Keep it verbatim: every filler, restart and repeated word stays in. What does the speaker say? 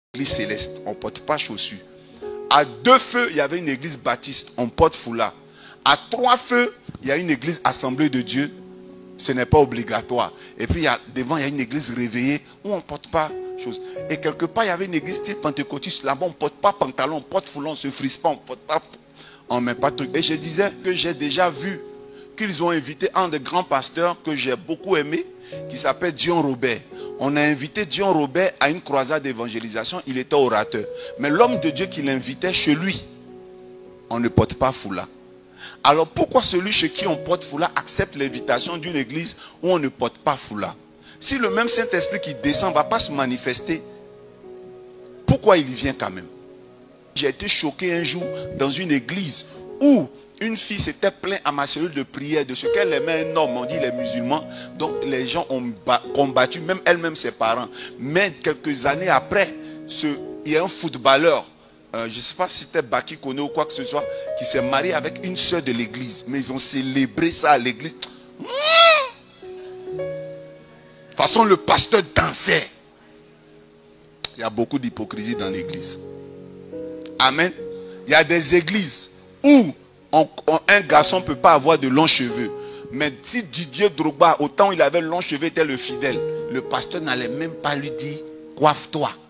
l'église céleste, on ne porte pas chaussures. À deux feux, il y avait une église baptiste, on porte foulard. À trois feux, il y a une église assemblée de Dieu, ce n'est pas obligatoire. Et puis il y a, devant, il y a une église réveillée où on ne porte pas chose. Et quelque part, il y avait une église style pentecôtiste, là-bas on ne porte pas pantalon, on porte foulard, on ne se frise pas, on ne porte pas, on ne met pas de truc. Et je disais que j'ai déjà vu qu'ils ont invité un des grands pasteurs que j'ai beaucoup aimé, qui s'appelle Dion Robert. On a invité Dion Robert à une croisade d'évangélisation, il était orateur. Mais l'homme de Dieu qui l'invitait chez lui, on ne porte pas foulard. Alors pourquoi celui chez qui on porte foulard accepte l'invitation d'une église où on ne porte pas foulard? Si le même Saint-Esprit qui descend ne va pas se manifester, pourquoi il y vient quand même? J'ai été choqué un jour dans une église où une fille s'était plainte à ma cellule de prière de ce qu'elle aimait un homme, on dit les musulmans. Donc les gens ont combattu, même elle-même ses parents. Mais quelques années après, ce, il y a un footballeur, euh, je ne sais pas si c'était Baki Koné ou quoi que ce soit, qui s'est marié avec une soeur de l'église. Mais ils ont célébré ça à l'église. De toute façon, le pasteur dansait. Il y a beaucoup d'hypocrisie dans l'église. Amen. Il y a des églises où On, on, un garçon ne peut pas avoir de longs cheveux. Mais si Didier Drogba, autant il avait longs cheveux, était le fidèle, le pasteur n'allait même pas lui dire coiffe-toi.